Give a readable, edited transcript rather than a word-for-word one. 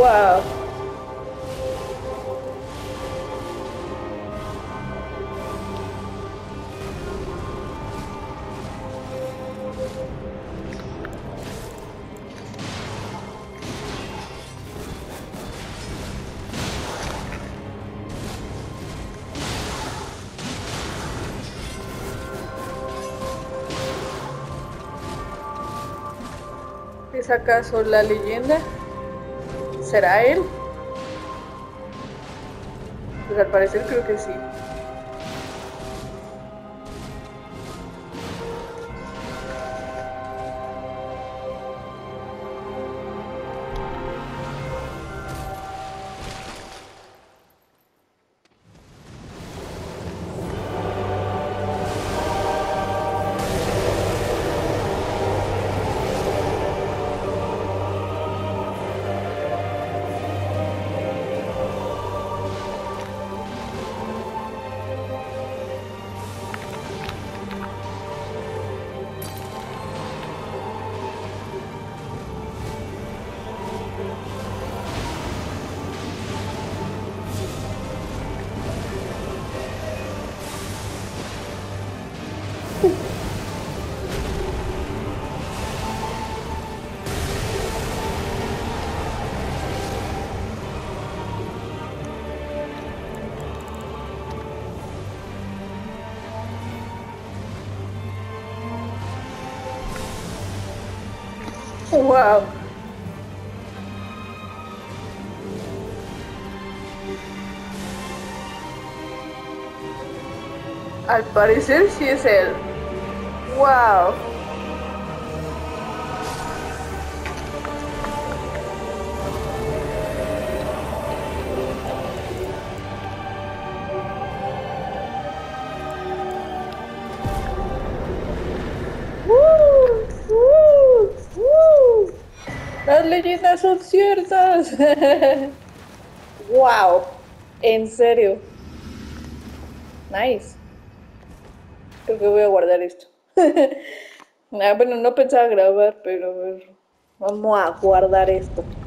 Wow. ¿Es acaso la leyenda? ¿Será él? Pues al parecer creo que sí. Wow. Al parecer sí es él. Wow. Las leyendas son ciertas. Wow. En serio. Nice. Creo que voy a guardar esto. Bueno, no pensaba grabar, pero a ver, vamos a guardar esto.